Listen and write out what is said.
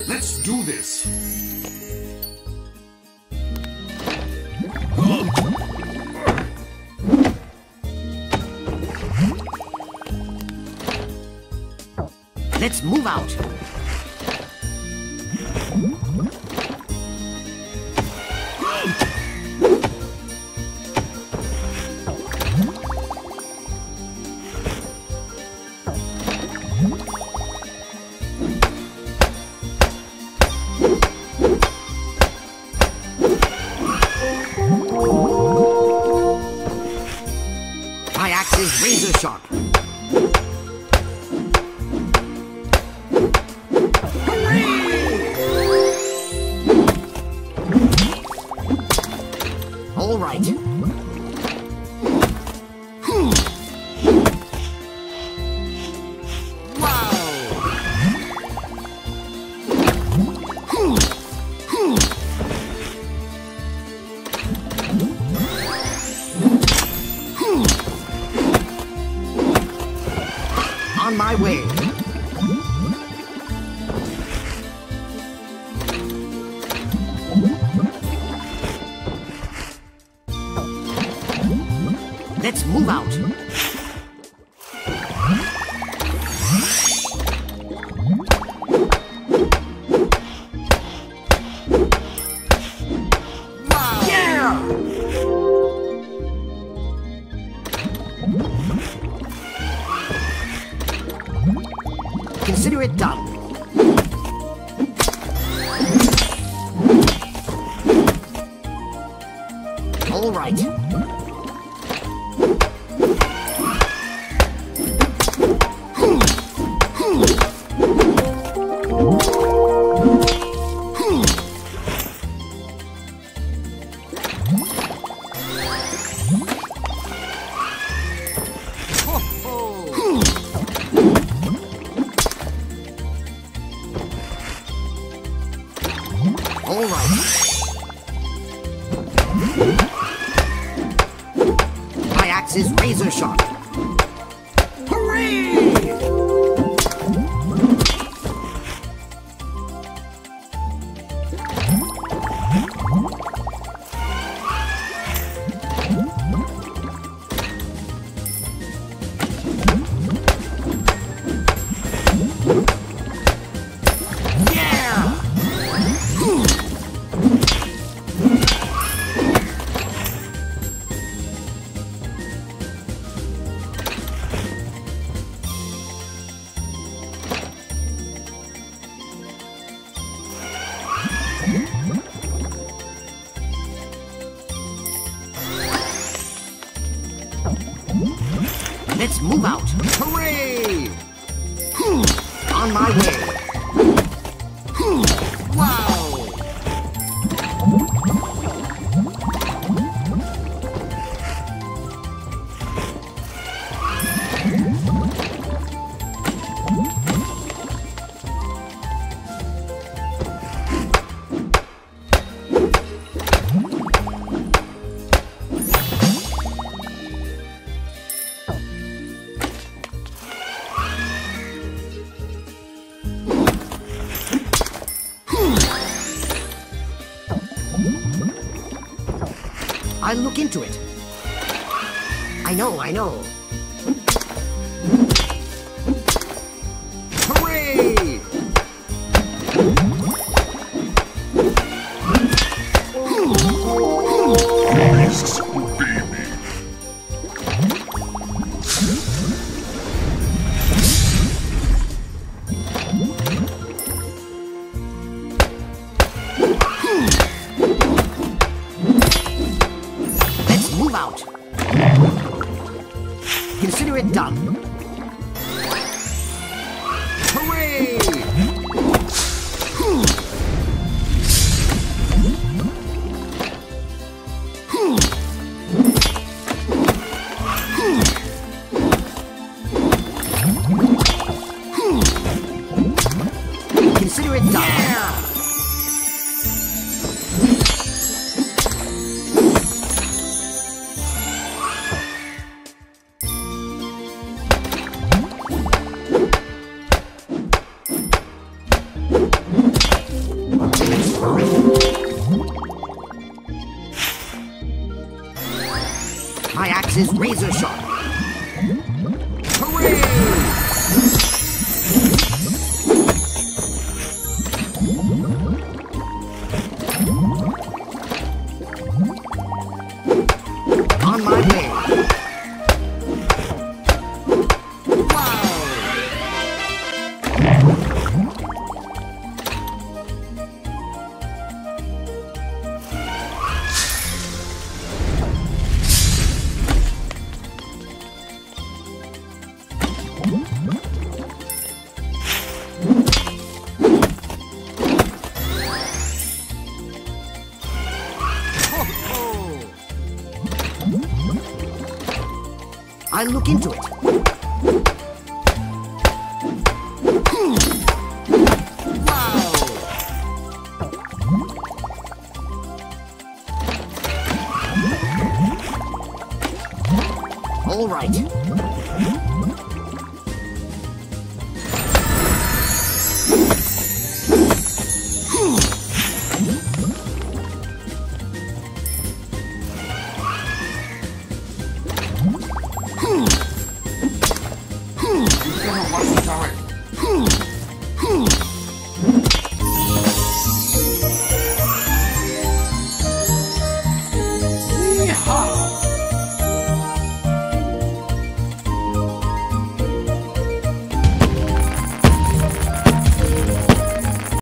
Let's do this. Let's move out. My axe is razor sharp. All right. On my way. Let's move out. Wow! Yeah! Consider it done. All right. All right. My axe is razor sharp. Hooray! Let's move out. Hooray! On my way. Wow! I'll look into it. I know. Hooray! Beasts obey me. Move out. Consider it done. Hooray! Consider it done. Yeah! This is razor sharp. Hooray! On my way. I'll look into it. Wow! All right. You cannot watch the tower.